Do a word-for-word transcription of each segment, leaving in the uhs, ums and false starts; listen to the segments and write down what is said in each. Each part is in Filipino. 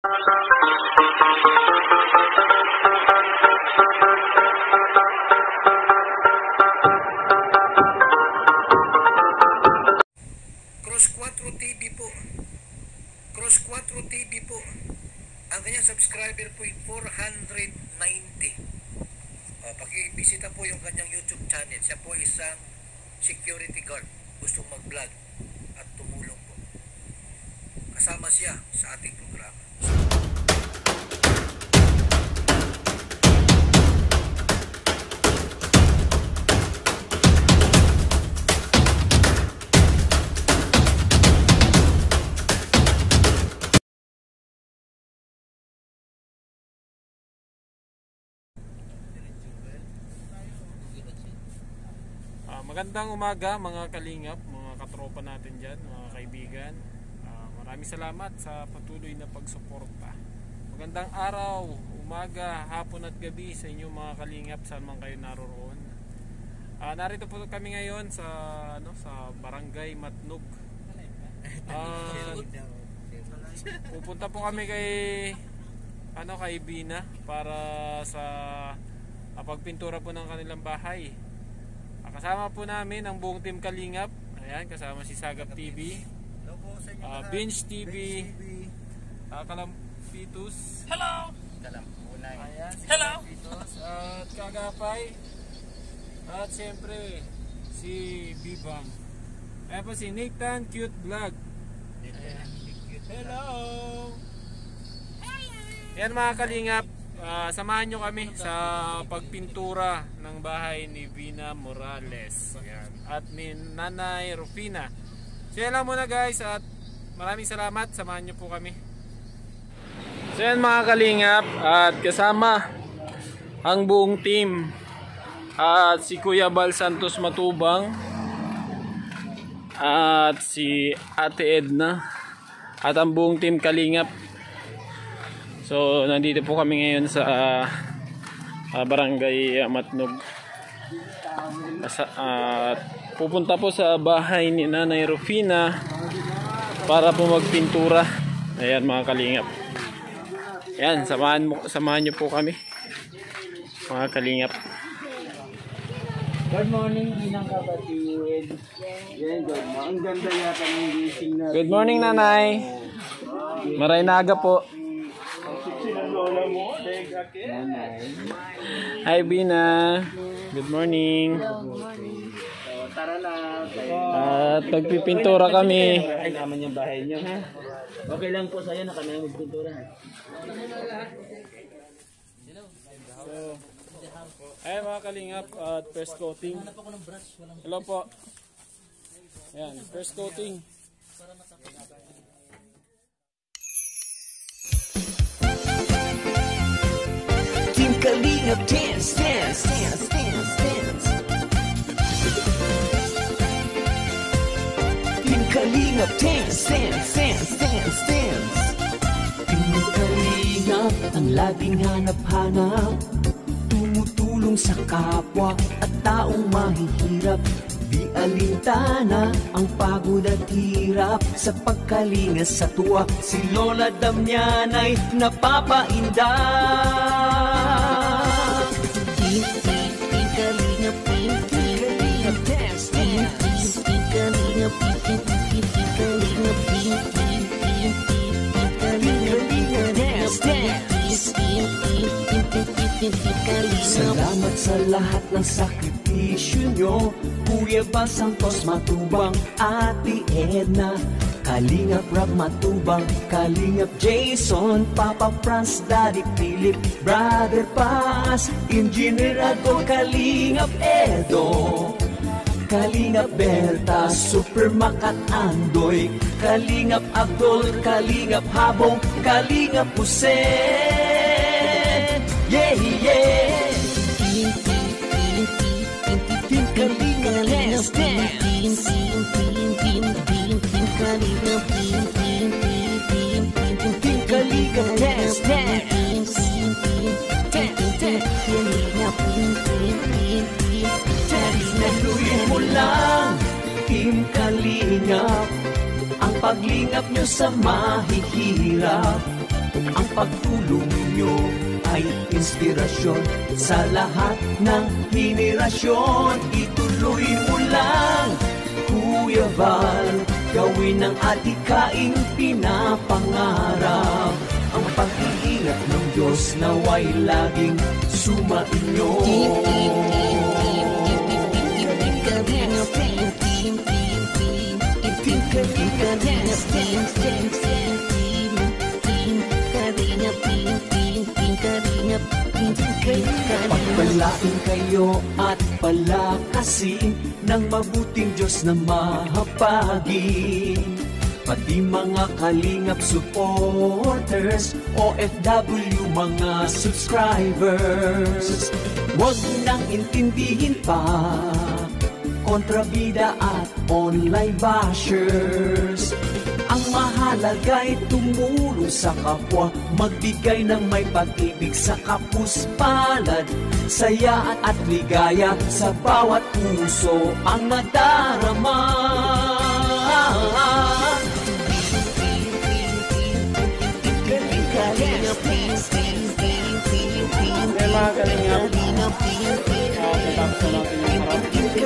KRUSKUATRO T V po. KRUSKUATRO T V po. Ang kanyang subscriber po ay four hundred ninety. Uh, pakibisita po yung kanyang YouTube channel. Siya po isang security guard. Gustong mag-vlog at tumulong po. Kasama siya sa ating programa. Magandang umaga mga kalingap, mga katropa natin dyan, mga kaibigan. uh, Maraming salamat sa patuloy na pagsuporta. Magandang araw, umaga, hapon at gabi sa inyo mga kalingap, saan man kayo naroroon. uh, Narito po kami ngayon sa, ano, sa Barangay Matnog. uh, Pupunta po kami kay ano, kay Vina para sa uh, pagpintura po ng kanilang bahay. Kasama po namin ang buong team Kalingap. Ayan, kasama si Sagap T V, uh, Binge T V, uh, Kalampitus. Hello! Ayan, si Hello! Kalampitus at Kagapay. At siyempre si Bibang. Ayan po si Nathan Cute Vlog. Ayan. Hello! Ayan mga Kalingap, Uh, samahan nyo kami sa pagpintura ng bahay ni Vina Morales. Ayan. At ni Nanay Rufina. So yan lang muna guys, at maraming salamat. Samahan nyo po kami. So yan mga kalingap, at kasama ang buong team, at si Kuya Bal Santos Matubang, at si Ate Edna, at ang buong team Kalingap. So nandito po kami ngayon sa uh, uh, Barangay uh, Matnog. Sa, uh, pupunta po sa bahay ni Nanay Rufina para po magpintura. Ayan mga kalingap. Ayan, samahan, mo, samahan nyo po kami mga kalingap. Good morning, Binang kapatid. Yan, good morning. Ang ganda yata ng gising na. Good morning Nanay. Maray na aga po. Nanay. Hi Bina. Good morning. So, tara na. At pagpipintura kami. Ay, naman yung bahay niyo, ha? Okay lang po sa'yo na kami magpintura, ha? Ay mga kalingap, at first coating. Hello po. Ayan, first coating. Team Kalingap, dance, dance, dance, dance, dance. Team Kalingap, dance, dance, dance, dance, dance. Team Kalingap, ang laging hanap-hanap, tumutulong sa kapwa at taong mahihirap. Di alintana ang pagod at hirap sa pagkalinga sa tuwa. Si Lola Damianay napapainda. Team, team, team Kalingap, team, team Kalingap, dance, dance. Team Kalingap, team, team, team Kalingap, team, team, team, team Kalingap, dance, dance. Team, team, team, team, team Kalingap. Salamat sa lahat ng sakripisyo nyo, Kuya Bal Santos Matubang, Ate Edna, Kalingap Rab Matubang, Kalingap Jason, Papa Franz, Daddy Philip, Brother Paz, Engineer Adol, Kalingap Edo, Kalingap Berta, Super Makat Andoy, Kalingap Abdol, Kalingap Habong, Kalingap Hussein. Yeah, yeah. Team, team, team, team, team, Kalingap, dance, dance. Team, team, team, team, team, team, Kalingap, team, team, team, team, team, team, Kalingap, dance, dance. Team, team, team, team, Kalingap, team, team, team, team, dance. Naluin mo lang, Team Kalingap, ang paglingap nyo sa mahihirap. Ang pagtulong ninyo ay inspirasyon sa lahat ng henerasyon. Ituloy mo lang, Kuya Val, gawin ang adhikaing pinapangarap. Ang pag-iingat ng Diyos naway laging sumainyo. Pagpalain kayo at palakasin ng mabuting Diyos na mahapagin. Pati mga Kalingap supporters, O F W mga subscribers, huwag nang intindihin pa kontrabida at online bashers. Ang mahalaga'y tumulong sa kapwa, magbigay ng may pag-ibig sa kapuspalad, saya at ligaya sa bawat puso ang nadarama. Okay, mga Kalingap, uh, natapos na natin yung harap.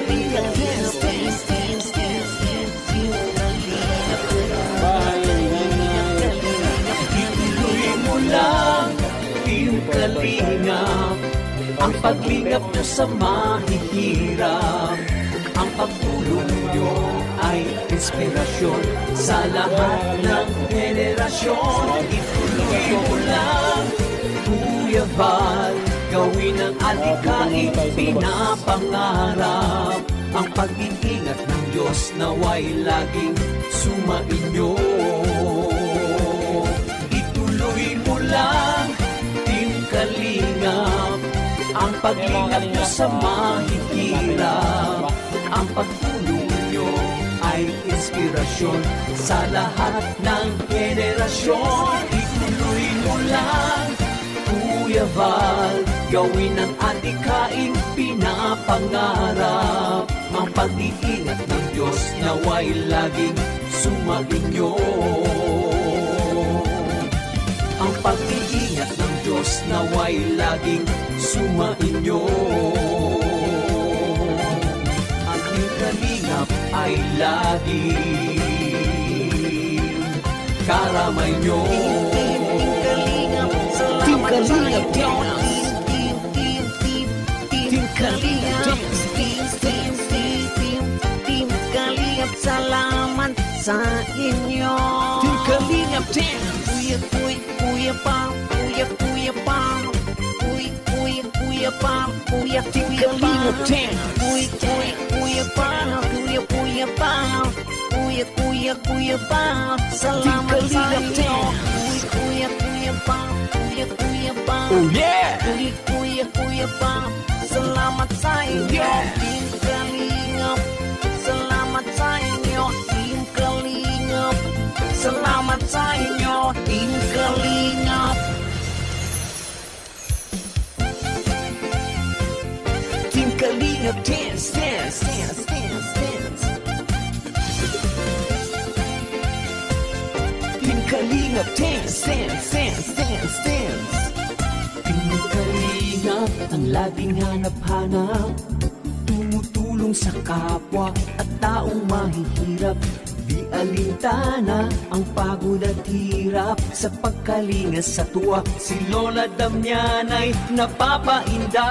Bahay, Nanay. Ituloy mo lang, Team Kalingap, ang paglingap nyo sa mahihirap. Ang pagtulong nyo ay inspirasyon sa lahat ng henerasyon. Ituloy mo lang, Kuya Val, gawin ang adhikaing pinapangarap. Ang pag-iingat ng Diyos naway laging sumainyo. Ituloy mo lang, Team Kalingap, ang paglingap nyo sa mahihirap. Ang pagtulong nyo ay inspirasyon sa lahat ng henerasyon. Ituloy mo lang, Kuya Val, gawin ang adhikaing pinapangarap. Ang pag-iingat ng Diyos naway laging sumainyo. Ang pag-iingat ng Diyos naway laging sumainyo. Aking Kalingap ay laging karamay nyo. Team Kalingap Dance. Team Kalingap Dance. Team Kalingap, salamat sa inyo. Team Kalingap Dance. Kuya, kuya, kuya pa, kuya, kuya pa, kuya, kuya, kuya pa, kuya, Team Kalingap Dance. Kuya, kuya, kuya pa, kuya, kuya pa, kuya, kuya, kuya pa, salamat sa inyo. Kuya, kuya, kuya pa, kuya, kuya pa, Oh yeah! kuya, kuya, kuya pa, salamat sa inyo. Team Kalingap, salamat sa inyo. Team Kalingap, salamat sa inyo. Team Kalingap. Team Kalingap, dance, dance, dance, dance, dance. Team Kalingap, dance, dance, dance, dance, dance. Team Kalingap, ang laging hanap-hanap, tumutulong sa kapwa at taong mahihirap. Di alintana ang pagod at hirap sa pagkalinga sa tuwa. Si Lola Damianay napapainda.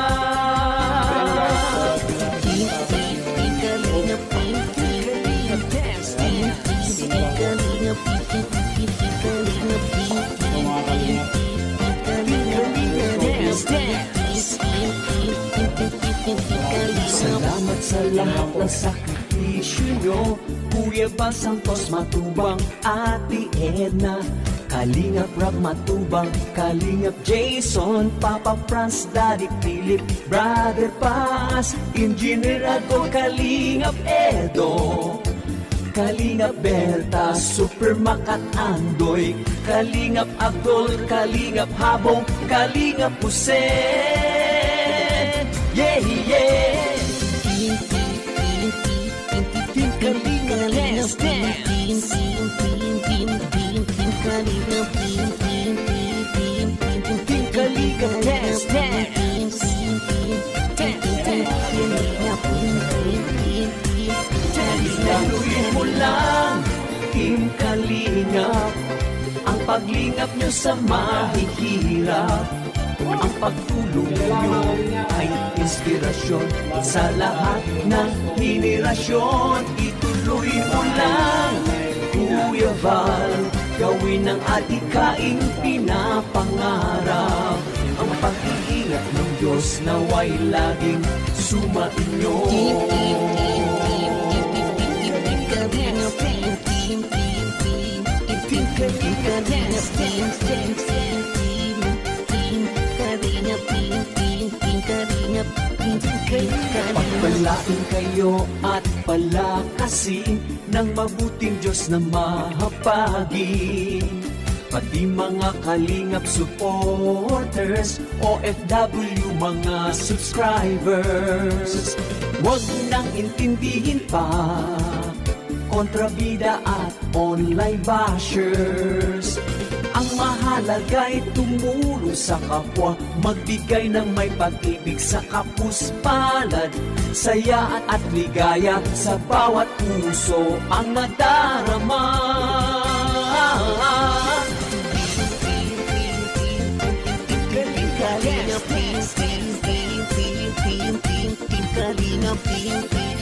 Team, team, team Kalingap, team, team Kalingap, dance, dance. Team Kalingap, team, team, team Kalingap, team, team, Mga Kalingap, Kalingap, dance, dance. Team, team, team, team, team, team Kalingap. Salamat sa lahat ng sakripisyo nyo, Kuya Bal Santos Matubang, Ate Edna, Kalingap Rab Matubang, Kalingap Jason, Papa Franz, Daddy Philip, Brother Paz, Engineer Ago, Kalingap Edo, Kalingap Berta, Super Makat Andoy, Kalingap Abdol, Kalingap Habong, Kalingap Hussein. Yeah, yeah. Team, team, team, team, team, team Kalingap, dance, dance. Team, team, team, team, team, team Kalingap, team, team, kalingap, ang paglingap nyo sa mahihirap, ang pagtulong nyo ay inspirasyon sa lahat ng henerasyon. Ituloy mo lang, Kuya Val, gawin ang adhikaing pinapangarap. Ang pag-iingat ng Diyos naway laging sumainyo. Pagpalain kayo at palakasin ng mabuting Diyos na mahapagin, pati mga kalingap supporters, O F W mga subscribers. Huwag nang intindihin pa kontrabida at online bashers. Ang mahalaga'y tumulong sa kapwa, magbigay ng may pag-ibig sa kapuspalad, saya at ligaya sa bawat puso ang nadarama. Kalingap, Kalingap,